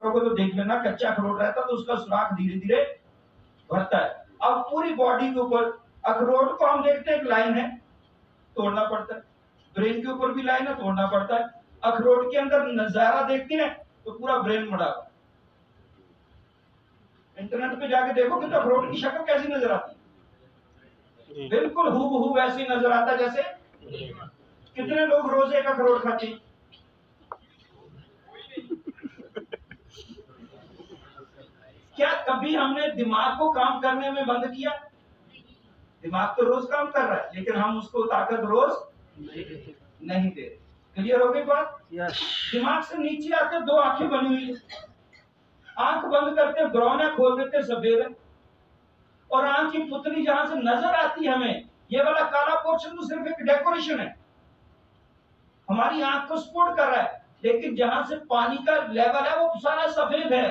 को तो देख लेना, कच्चा अखरोट रहता तो उसका सुराख धीरे धीरे भरता है। अब पूरी बॉडी के ऊपर अखरोट को हम देखते हैं एक लाइन है, तोड़ना पड़ता है। ब्रेन के ऊपर भी लाइन है, तोड़ना पड़ता है। अखरोट के अंदर नजारा देखते हैं तो पूरा ब्रेन मड़ा हुआ। इंटरनेट पे जाके देखोगे तो अखरोट की शक्ल कैसी नजर आती है, बिल्कुल हूबहू वैसी नजर आता है जैसे। कितने लोग रोज एक अखरोट खाते हैं? क्या कभी हमने दिमाग को काम करने में बंद किया? दिमाग तो रोज काम कर रहा है, लेकिन हम उसको ताकत रोज नहीं दे। क्लियर हो गई बात? दिमाग से नीचे आकर दो आंखें बनी हुई है, आंख बंद करते ब्राउन है, खोल देते सफेद है। और आंख की पुतली जहां से नजर आती है हमें, ये वाला काला पोर्शन तो सिर्फ एक डेकोरेशन है, हमारी आंख को सपोर्ट कर रहा है। लेकिन जहां से पानी का लेवल है वो सारा सफेद है।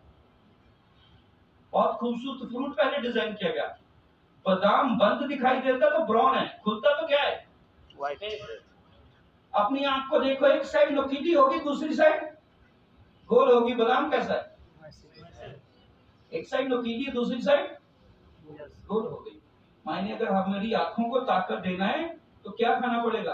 बहुत खूबसूरत फ्रूट पहले डिजाइन किया गया। बादाम बंद दिखाई देता तो ब्राउन है, खुलता तो क्या है? व्हाइट है। अपनी आंख को देखो, एक साइड नुकीली होगी, दूसरी साइड गोल होगी। बादाम कैसा है? एक साइड नुकीली है, दूसरी साइड गोल हो गई। मायने अगर हमारी आंखों को ताकत देना है तो क्या खाना पड़ेगा?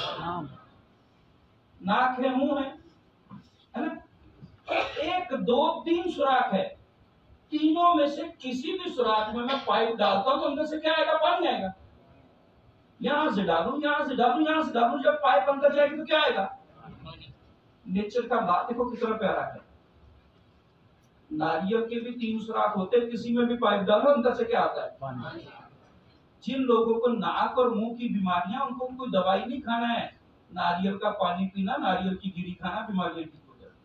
नाक है, मुंह है ना? एक दो तीन सुराख है, तीनों में से किसी भी सुराख में मैं पाइप डालता हूं तो अंदर से क्या आएगा? पानी आएगा। यहां से डालूं, यहां से डालूं, यहां से डालूं, जब पाइप अंदर जाएगी तो क्या आएगा? नेचर का बात देखो कितना प्यारा है। नारियल के भी तीन सुराख होते हैं, किसी में भी पाइप डालो अंदर से क्या आता है? पानी। जिन लोगों को नाक और मुंह की बीमारियां, उनको कोई दवाई नहीं खाना है, नारियल का पानी पीना, नारियल की गिरी खाना, बीमारियां ठीक हो जाती।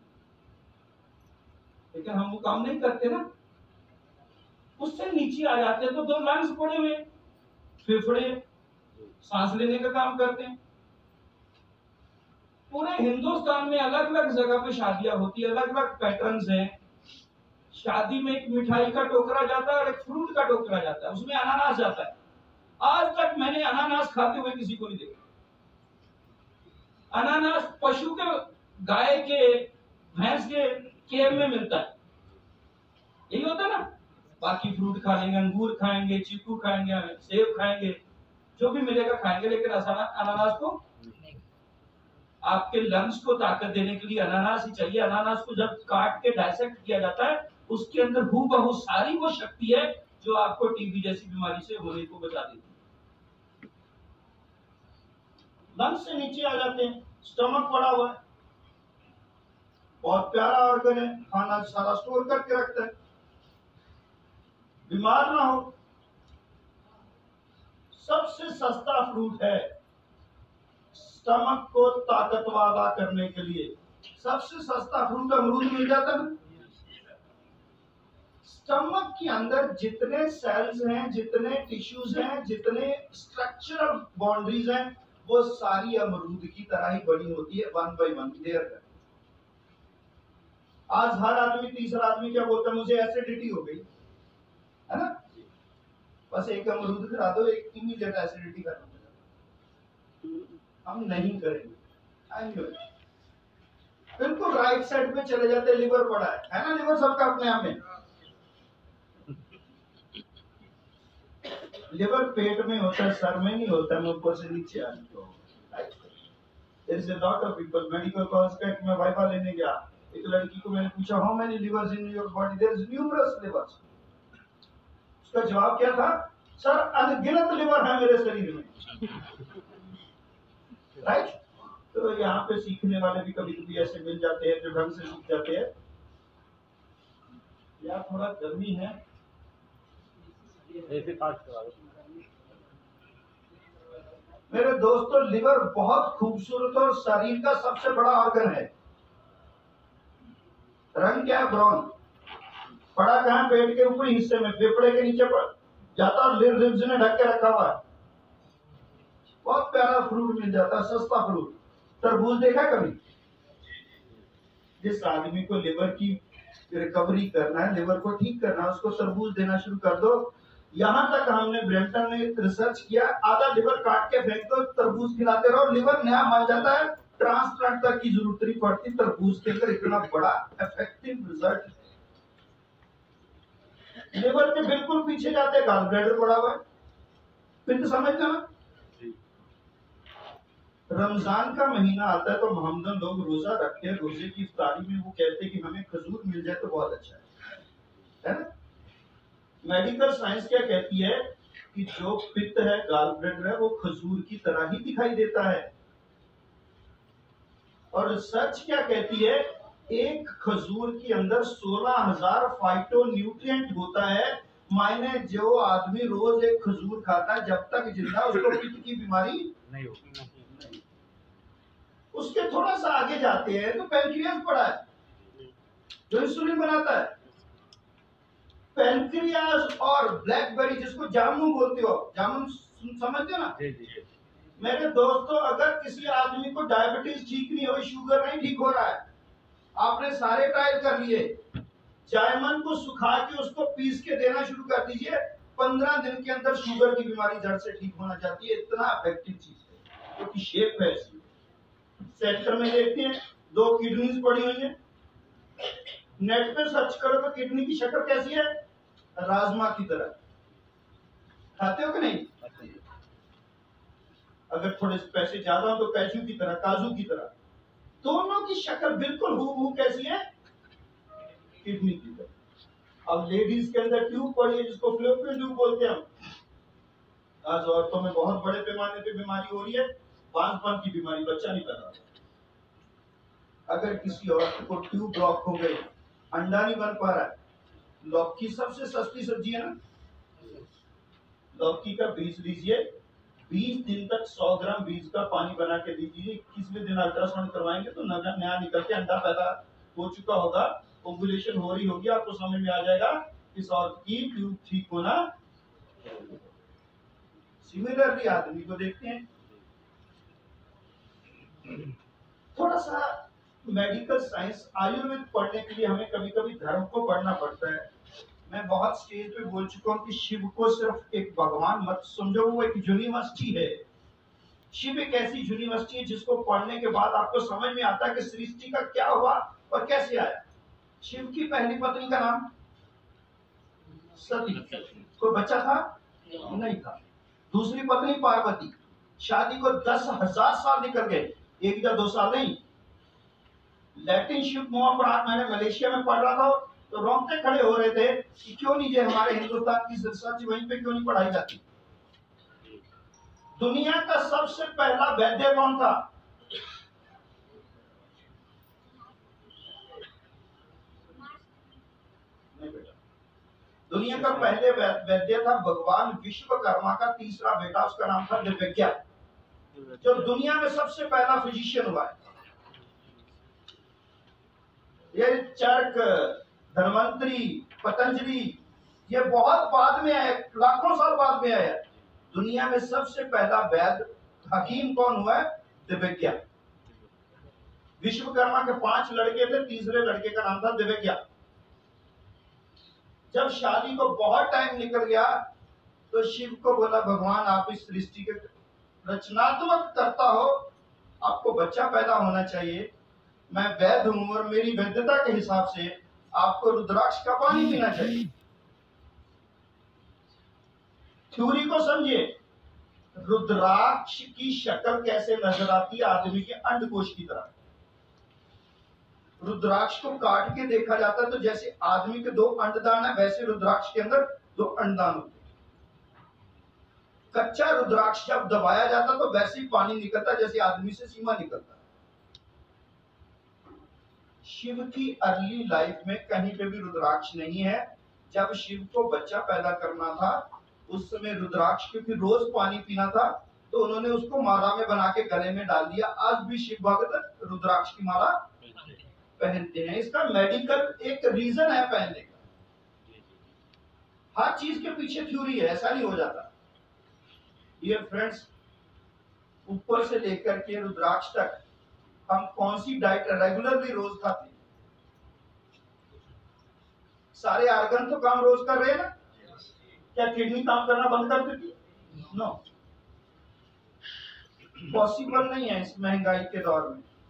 लेकिन हम वो काम नहीं करते ना, उससे नीचे आ जाते हैं तो दो लंग्स पड़े हुए, फेफड़े सांस लेने का काम करते हैं। पूरे हिंदुस्तान में अलग अलग जगह पे शादियां होती है, अलग अलग पैटर्न्स हैं। शादी में एक मिठाई का टोकरा जाता है और एक फ्रूट का टोकरा जाता है, उसमें अनानास जाता है। आज तक मैंने अनानास खाते हुए किसी को नहीं देखा। अनानास पशु के, गाय के, भैंस के केयर में मिलता है, यही होता है ना। बाकी फ्रूट खा लेंगे, अंगूर खाएंगे, चीकू खाएंगे, सेब खाएंगे, जो भी मिलेगा खाएंगे, लेकिन अनानास को, आपके लंग्स को ताकत देने के लिए अनानास ही चाहिए। अनानास को जब काट के डाइसेक्ट किया जाता है, उसके अंदर हूबहू सारी वो शक्ति है जो आपको टीबी जैसी बीमारी से होने को बचा देती है। लंग्स से नीचे आ जाते हैं, स्टमक पड़ा हुआ है, बहुत प्यारा ऑर्गन है, खाना सारा स्टोर करके रखता है, बीमार ना हो। सबसे सस्ता फ्रूट है स्टमक को ताकत वाला करने के लिए। सबसे सस्ता फ्रूट अमरूद मिल जाता है। स्टमक के अंदर जितने सेल्स हैं, जितने टिश्यूज हैं, जितने स्ट्रक्चरल बाउंड्रीज हैं, वो सारी अमरूद की तरह ही बनी होती है, वन बाय वन लेयर है। आज हर आदमी, तीसरा आदमी क्या बोलता है? मुझे एसिडिटी हो गई, है ना? बस एक अमरूद खिला दो, एक इमीडिएट एसिडिटी खत्म हो जाती। हम नहीं करेंगे। बिल्कुल राइट साइड पे चले जाते, लिवर पड़ा है ना? लिवर सबका अपने आप में। लिवर पेट में होता है, सर में नहीं होता है, ऊपर से नीचे आ जाता है। There is a lot of people, medical concept में वाइफा लेने गया, एक लड़की को मैंने पूछा, how many livers in your body? There is numerous livers. उसका जवाब क्या था? सर अनगिनत लिवर है मेरे शरीर में। राइट? तो यहाँ पे सीखने वाले भी कभी कभी ऐसे मिल जाते हैं जो ढंग से सीख जाते हैं। यार थोड़ा गर्मी है, मेरे दोस्तों। लिवर बहुत खूबसूरत और शरीर का सबसे बड़ा ऑर्गन है। रंग क्या है? ब्राउन। पड़ा कहाँ? पेट के ऊपरी हिस्से में, फेफड़े के नीचे पड़ जाता और रिब्स ने ढक के रखा हुआ है। बहुत प्यारा फ्रूट मिल जाता है, सस्ता फ्रूट। तरबूज देखा कभी? जिस आदमी को लिवर की रिकवरी करना है, लिवर को ठीक करना है, उसको तरबूज देना शुरू कर दो। यहां तक हमने ब्रैम्पटन में रिसर्च किया, आधा लिवर काट के फेंक दो, तरबूज खिलाते रहो, लिवर नया बन जाता है, ट्रांसप्लांट तक की जरूरत नहीं पड़ती, तरबूज के अंदर इतना बड़ा इफेक्टिव रिजल्ट। लिवर के बिल्कुल पीछे जाते गॉल ब्लैडर पड़ा हुआ है। फिर तो समझते ना, रमजान का महीना आता है तो मोहम्मदन लोग रोजा रखते हैं। रोजे की इफ्तारी में वो कहते हैं कि हमें खजूर मिल जाए तो बहुत अच्छा है ना। मेडिकल साइंस क्या कहती है कि जो पित्त है, गॉल ब्लैडर है, वो खजूर की तरह ही दिखाई देता है। और रिसर्च क्या कहती है, एक खजूर के अंदर 16,000 फाइटो न्यूट्रिएंट होता है। मायने जो आदमी रोज एक खजूर खाता है जब तक जिंदा, उसको पित्त की बीमारी नहीं होगी। उसके थोड़ा सा आगे जाते हैं तो पैंक्रियास पड़ा है जो इंसुलिन बनाता है। पैंक्रियास और ब्लैकबेरी, जिसको जामुन बोलते हो, जामुन समझते हो ना। मेरे दोस्तों, अगर किसी आदमी को डायबिटीज ठीक नहीं हो, शुगर नहीं ठीक हो रहा है, आपने सारे ट्रायल कर लिए, जायमन को सुखा के उसको पीस के देना शुरू कर दीजिए, 15 दिन के अंदर शुगर की बीमारी जड़ से ठीक होना चाहती है। इतना इफेक्टिव चीज है, क्योंकि शेप है इसकी। सेंटर में देखते हैं 2 किडनीज पड़ी हुई है। नेट पे सर्च करो तो किडनी की शक्ल कैसी है, राजमा की तरह। खाते हो कि नहीं? अगर थोड़े पैसे ज्यादा हो तो कैशू की तरह, काजू की तरह। दोनों की शक्ल बिल्कुल हूबहू कैसी है, किडनी की तरह। अब लेडीज के अंदर ट्यूब पड़ी है जिसको फ्लोपियन ट्यूब बोलते हैं हम। आज औरतों में बहुत बड़े पैमाने पे बीमारी हो रही है, बांझपन की बीमारी, बच्चा नहीं पैदा। अगर किसी औरत को ट्यूब ब्लॉक हो गई, अंडा नहीं बन पा रहा है, लौकी सबसे सस्ती सब्जी है ना, लौकी का बीज लीजिए, 20 दिन तक 100 ग्राम बीज का पानी बना के दीजिए। 21वें दिन अल्ट्रासाउंड करवाएंगे तो नया निकल के अंडा पैदा हो चुका होगा, ओव्यूलेशन हो रही होगी, आपको समझ में आ जाएगा इस औरत की ट्यूब ठीक होना। सिमिलरली आदमी को देखते हैं, थोड़ा सा मेडिकल साइंस, आयुर्वेद पढ़ने के लिए हमें कभी कभी धर्म को पढ़ना पड़ता है। मैं बहुत स्टेज पे बोल चुका हूँ कि शिव को सिर्फ एक भगवान मत समझो, वो एक यूनिवर्सिटी है। शिव एक ऐसी यूनिवर्सिटी है जिसको पढ़ने के बाद आपको समझ में आता है कि सृष्टि का क्या हुआ और कैसे आया। शिव की पहली पत्नी का नाम सती। कोई बच्चा था? नहीं था। दूसरी पत्नी पार्वती, शादी को 10,000 साल निकल गए, 1 या 2 साल नहीं। लैटिन शिव महापुराण मैंने मलेशिया में पढ़ रहा था तो रोंगटे खड़े हो रहे थे कि क्यों नहीं ये हमारे हिंदुस्तान की रिसर्च वहीं पे क्यों नहीं पढ़ाई जाती। दुनिया का सबसे पहला वैद्य कौन था? नहीं बेटा, दुनिया का पहले वैद्य था भगवान विश्वकर्मा का तीसरा बेटा, उसका नाम था दिव्यज्ञ, जो दुनिया में सबसे पहला फिजिशियन हुआ है। ये चरक, धन्वंतरी, पतंजलि, ये बहुत बाद में आए, लाखों साल बाद में आया। दुनिया में सबसे पहला वैद्य हकीम कौन हुआ है? दिव्यज्ञ। विश्वकर्मा के 5 लड़के थे, तीसरे लड़के का नाम था दिव्यज्ञ। जब शादी को बहुत टाइम निकल गया तो शिव को बोला, भगवान आप इस सृष्टि के रचनात्मक करता हो, आपको बच्चा पैदा होना चाहिए, मैं वैद्य हूं और मेरी वैद्यता के हिसाब से आपको रुद्राक्ष का पानी पीना चाहिए। थ्योरी को समझिए, रुद्राक्ष की शक्ल कैसे नजर आती है? आदमी के अंडकोश की तरह। रुद्राक्ष को काट के देखा जाता है तो जैसे आदमी के 2 अंडदान है, वैसे रुद्राक्ष के अंदर 2 अंडदान होते हैं। कच्चा रुद्राक्ष जब दबाया जाता तो वैसे ही पानी निकलता जैसे आदमी से सीमा निकलता। शिव की अर्ली लाइफ में कहीं पे भी रुद्राक्ष नहीं है। जब शिव को बच्चा पैदा करना था उस समय रुद्राक्ष, क्योंकि रोज पानी पीना था तो उन्होंने उसको माला में बना के गले में डाल दिया। आज भी शिव भक्त रुद्राक्ष की माला पहनते हैं। इसका मेडिकल एक रीजन है पहनने का। हर चीज के पीछे थ्योरी है, ऐसा नहीं हो जाता। डियर फ्रेंड्स, ऊपर से लेकर के रुद्राक्ष तक हम कौन सी डाइट रेगुलरली रोज खाते हैं? सारे आर्गन तो काम रोज कर रहे हैं ना। क्या किडनी काम करना बंद कर देती? नो, पॉसिबल नहीं है इस महंगाई के दौर में।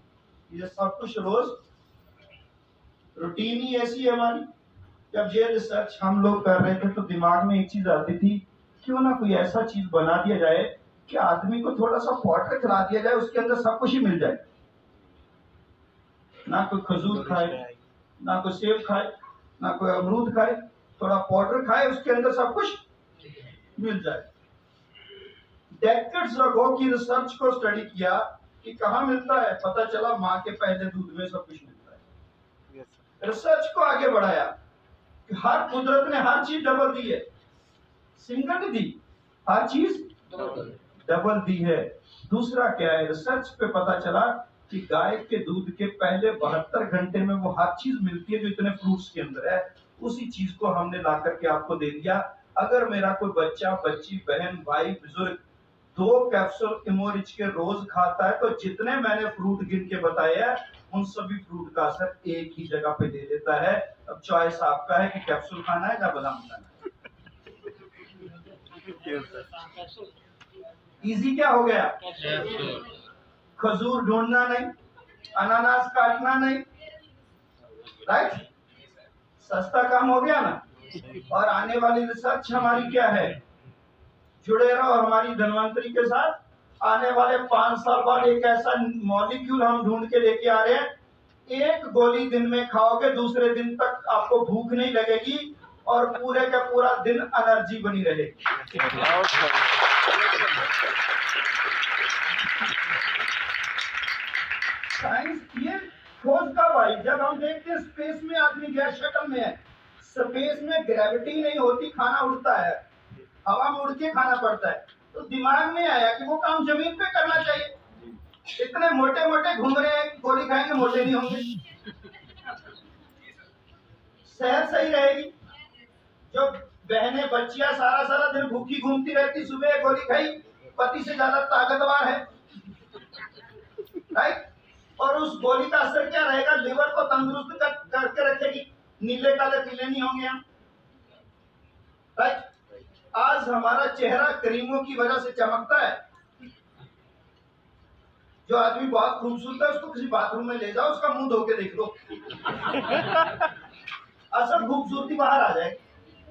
ये सब कुछ रोज रूटीन ही ऐसी है हमारी। जब ये रिसर्च हम लोग कर रहे थे तो दिमाग में एक चीज आती थी, क्यों ना कोई ऐसा चीज बना दिया जाए कि आदमी को थोड़ा सा पाउडर खिला दिया जाए, उसके अंदर सब कुछ ही मिल जाए। ना कोई खजूर खाए, ना कोई सेब खाए, ना कोई अमरूद खाए, थोड़ा पाउडर खाए, उसके अंदर सब कुछ मिल जाए। डेकेड्स अगो की रिसर्च को स्टडी किया कि कहाँ मिलता है, पता चला माँ के पहले दूध में सब कुछ मिलता है। रिसर्च को आगे बढ़ाया कि हर कुदरत ने हर चीज डबल दी है, सिंगल नहीं दी, हर चीज डबल दी है। दूसरा क्या है, रिसर्च पे पता चला कि गाय के दूध के पहले 72 घंटे में वो हर चीज मिलती है जो इतने फ्रूट्स के अंदर है। उसी चीज को हमने ला करके आपको दे दिया। अगर मेरा कोई बच्चा, बच्ची, बहन, भाई, बुजुर्ग 2 कैप्सूल इमोरिच के रोज खाता है तो जितने मैंने फ्रूट गिन के बताए हैं उन सभी फ्रूट का असर एक ही जगह पे दे देता है। अब चॉइस आपका है कि कैप्सूल खाना है या बादाम खाना है। इजी क्या हो गया, खजूर ढूंढना नहीं, अनानास काटना नहीं, राइट, सस्ता काम हो गया ना। और आने वाली रिसर्च हमारी क्या है, जुड़े रहो हमारी धनवंतरी के साथ। आने वाले 5 साल बाद एक ऐसा मॉलिक्यूल हम ढूंढ के लेके आ रहे हैं, एक गोली दिन में खाओगे, दूसरे दिन तक आपको भूख नहीं लगेगी और पूरे का पूरा दिन एनर्जी बनी रहेगी। साइंस ये खोज कब आई, जब हम देखते हैं स्पेस में आदमी गैस शटल में है, स्पेस में ग्रेविटी नहीं होती, खाना उड़ता है, हवा में उड़ के खाना पड़ता है, तो दिमाग में आया कि वो काम जमीन पे करना चाहिए। इतने मोटे मोटे घूम रहे हैं, गोली खाएंगे मोटे नहीं होंगे, सेहत सही रहेगी। जो बहनें बच्चियां सारा सारा दिन भूखी घूमती रहती, सुबह गोली खाई, पति से ज्यादा ताकतवर है, राइट। और उस गोली का असर क्या रहेगा, लिवर को तंदुरुस्त करके रखेगी, नीले काले पीले नहीं होंगे हम, राइट। आज हमारा चेहरा क्रीमों की वजह से चमकता है। जो आदमी बहुत खूबसूरत है उसको किसी बाथरूम में ले जाओ, उसका मुंह धो के देख लो, असल खूबसूरती बाहर आ जाएगी।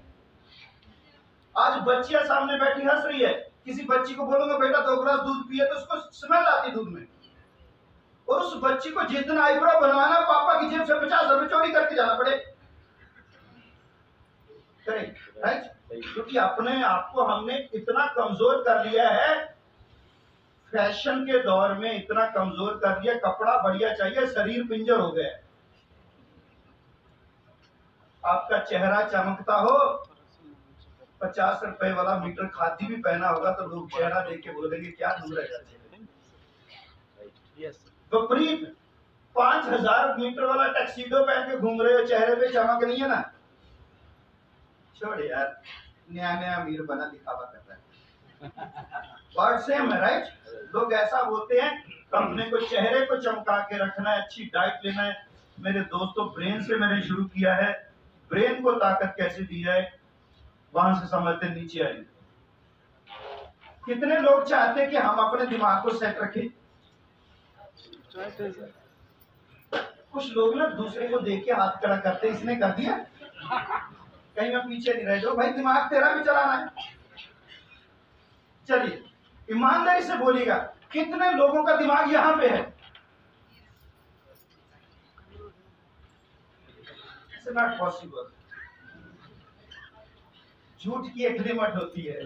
आज बच्चियां सामने बैठी हंस रही है, किसी बच्ची को बोलूंगा बेटा 2 गिलास दूध पिए तो उसको स्मेल आती दूध में, और उस बच्ची को जिस दिन आईब्रो बनवाना पापा की जेब से 50 रुपए चोरी करके जाना पड़े, राइट। क्योंकि अपने आप को हमने इतना कमजोर कर लिया है, फैशन के दौर में इतना कमजोर कर दिया, कपड़ा बढ़िया चाहिए, शरीर पिंजर हो गया। आपका चेहरा चमकता हो, 50 रुपए वाला मीटर खादी भी पहना होगा तो लोग चेहरा देख के बोलेंगे क्या नूर है। विपरीत 5000 मीटर वाला टैक्सीडो पहन के घूम रहे हो, चेहरे पे चमक नहीं है ना, छोड़ यार, नया नया अमीर बना दिखावा करता है। वर्ड सेम है, राइट। लोग ऐसा बोलते हैं, अपने को चेहरे को चमका के रखना है, अच्छी डाइट लेना है। मेरे दोस्तों, ब्रेन से मैंने शुरू किया है, ब्रेन को ताकत कैसे दी जाए वहां से समझते नीचे आए। कितने लोग चाहते हैं कि हम अपने दिमाग को सेट रखें। कुछ लोग ना दूसरे को देख के हाथ खड़ा करते, इसने कर दिया कहीं मैं पीछे नहीं रह जाऊं। भाई दिमाग तेरा भी चलाना है। चलिए ईमानदारी से बोलिएगा, कितने लोगों का दिमाग यहां पे है। It's not possible. झूठ की एक लिमिट होती है,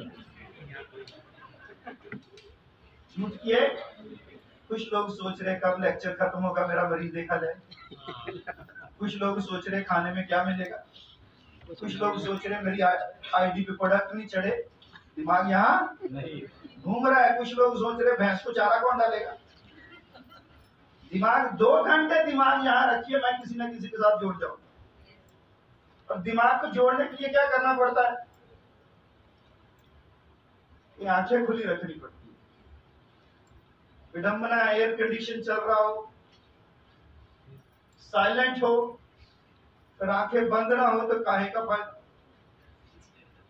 झूठ की एक। कुछ लोग सोच रहे कब लेक्चर खत्म होगा मेरा मरीज देखा जाए, कुछ लोग सोच रहे खाने में क्या मिलेगा, कुछ लोग सोच रहे मेरी आईडी पे प्रोडक्ट नहीं चढ़े, दिमाग यहाँ नहीं घूम रहा है। कुछ लोग सोच रहे भैंस को चारा कौन डालेगा। दिमाग 2 घंटे दिमाग यहाँ रखिए, मैं किसी न किसी के साथ जोड़ जाऊं। और दिमाग को जोड़ने के लिए क्या करना पड़ता है, ये आंखें खुली रखनी पड़ती है। विडंबना, एयर कंडीशन चल रहा हो, साइलेंट हो, फिर आंखें बंद ना हो तो काहे का फायदा।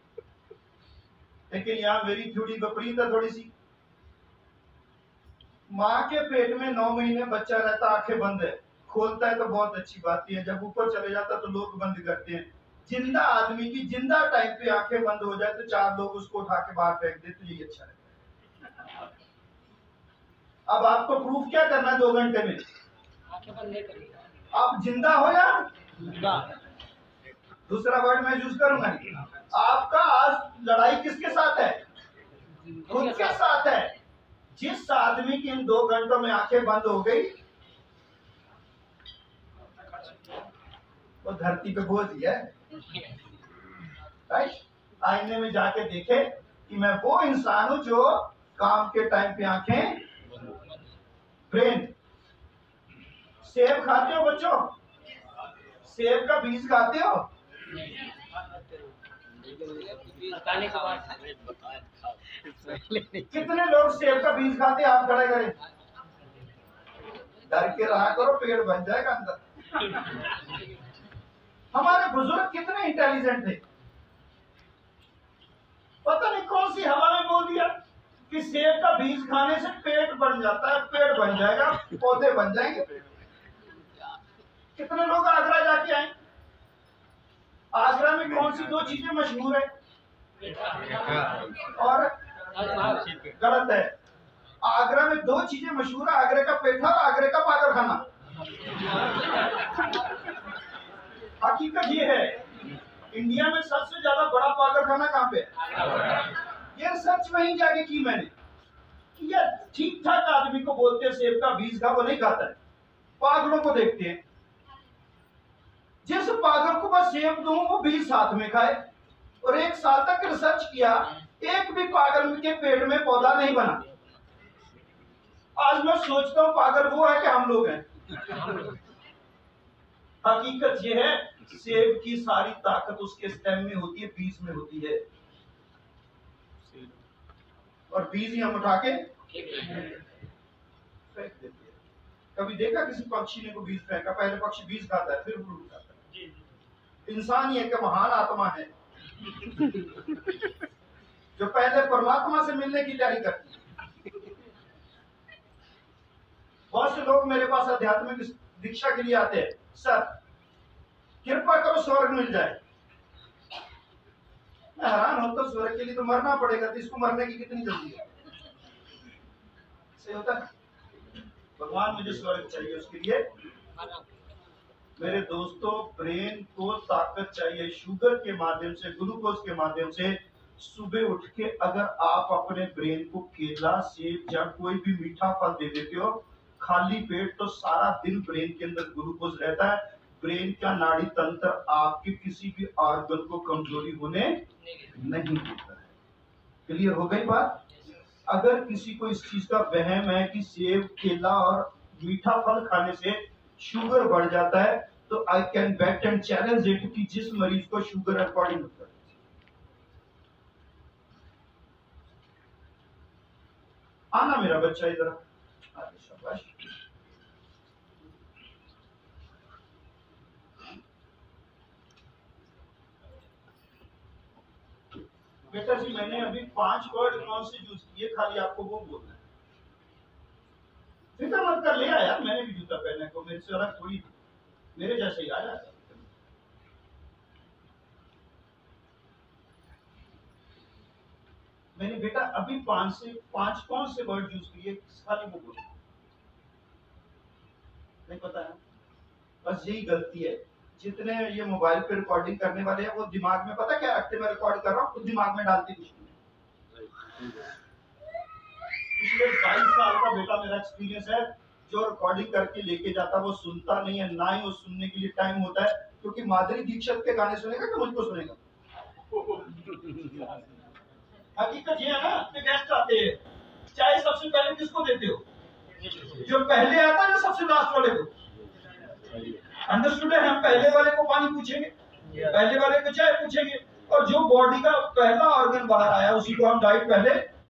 लेकिन यहाँ मेरी थ्योरी विपरीत है थोड़ी सी। माँ के पेट में 9 महीने बच्चा रहता, आंखें बंद है, खोलता है तो बहुत अच्छी बात है, जब ऊपर चले जाता तो लोग बंद करते हैं। जिंदा आदमी की जिंदा टाइम पे आंखें बंद हो जाए तो 4 लोग उसको उठा के बाहर फेंक दे तो ये अच्छा है। अब आपको प्रूफ क्या करना है 2 घंटे में? आंखें बंद नहीं करेंगे, आप जिंदा हो या दूसरा वर्ड मैं यूज करूंगा। आपका आज लड़ाई किसके साथ है? खुद के साथ है। जिस आदमी की इन 2 घंटों में आंखें बंद हो गई वो धरती पे बोझ ही है। आईने में जाके देखे कि मैं वो इंसान हूं जो काम के टाइम पे आंखें। ब्रेन। सेब खाते हो बच्चों? सेब का बीज खाते हो? कितने लोग सेब का बीज खाते? आप खड़े करें। डर के रहा करो, पेड़ बन जाएगा अंदर। हमारे बुजुर्ग कितने इंटेलिजेंट थे, पता नहीं कौन सी हवा में बोल दिया कि सेब का बीज खाने से पेट बन जाता है, पेड़ बन जाएगा, पौधे बन जाएंगे। कितने लोग आगरा जाके आए? आगरा में कौन सी 2 चीजें मशहूर है? और गलत है। आगरा में 2 चीजें मशहूर है, आगरे का पेठा और आगरे का पागल खाना। हकीकत ये है, इंडिया में सबसे ज्यादा बड़ा पागल खाना कहाँ पे है? ये रिसर्च वहीं जाके की मैंने कि यार ठीक ठाक आदमी को बोलते हैं सेब का बीज खा, वो नहीं खाता है। पागलों को देखते हैं, जिस पागल को बस सेब दूं वो बीज साथ में खाए। और 1 साल तक रिसर्च किया, एक भी पागल के पेट में पौधा नहीं बना। आज मैं सोचता हूं पागल वो है कि हम लोग हैं। हकीकत ये है, सेब की सारी ताकत उसके स्टेम में होती है, बीज में होती है, और बीज ही हम उठा के फेंक देते हैं। कभी देखा किसी पक्षी ने को बीज फेंका? पहले पक्षी बीज खाता है, फिर फ्रूट खाता है। इंसान ही एक महान आत्मा है जो पहले परमात्मा से मिलने की तैयारी करती है। बहुत से लोग मेरे पास आध्यात्मिक दीक्षा के लिए आते हैं, सर कृपा करो स्वर्ग मिल जाए। मैं हैरान होता हूं, स्वर्ग के लिए तो मरना पड़ेगा, तो इसको मरने की कितनी जल्दी है? सही होता है? भगवान मुझे स्वर्ग चाहिए, उसके लिए मेरे दोस्तों ब्रेन को ताकत चाहिए शुगर के माध्यम से, ग्लूकोज के माध्यम से। सुबह उठ के अगर आप अपने ब्रेन को केला, सेब या कोई भी मीठा फल दे देते हो खाली पेट, तो सारा दिन ब्रेन के अंदर ग्लूकोज रहता है। ब्रेन का नाड़ी तंत्र आपके किसी भी ऑर्गन को कमजोरी होने नहीं देता है। क्लियर हो गई बात? अगर किसी को इस चीज का वहम है कि सेब, केला और मीठा फल खाने से शुगर बढ़ जाता है, तो I can bet and challenge it कि जिस मरीज को शुगर अकॉर्डिंग होता है, आना मेरा बच्चा इधर, शाबाश। बेटा जी मैंने अभी 5 वर्ड कौन से यूज किए, खाली आपको वो बोलना है। फिक्र मत कर, ले आया, मैंने भी जूता पहने को, मेरे से अलग थोड़ी, मेरे जैसे ही आया। मैंने बेटा अभी 5 कौन से वर्ड यूज किए, खाली वो बोलो। नहीं पता है? बस यही गलती है। जितने ये मोबाइल पे रिकॉर्डिंग करने वाले हैं वो दिमाग में पता क्या रखते, मैं रिकॉर्ड कर रहा हूँ, खुद दिमाग में डालते कुछ नहीं। पिछले 22 साल का बेटा मेरा एक्सपीरियंस है, जो रिकॉर्डिंग करके लेके जाता वो सुनता नहीं है, ना ही वो सुनने के लिए टाइम होता है, क्योंकि माधुरी दीक्षित के गाने सुनेगा कि मुझको सुनेगा? हकीकत ये है ना, अपने गेस्ट आते हैं, चाय सबसे पहले किसको देते हो? जो पहले आता है ना, सबसे लास्ट वाले को। अंडरस्टूड है? हम पहले वाले को पानी पूछेंगे, पहले वाले को चाय पूछेंगे, और जो बॉडी का पहला ऑर्गन बाहर आया उसी को हम डाइट पहले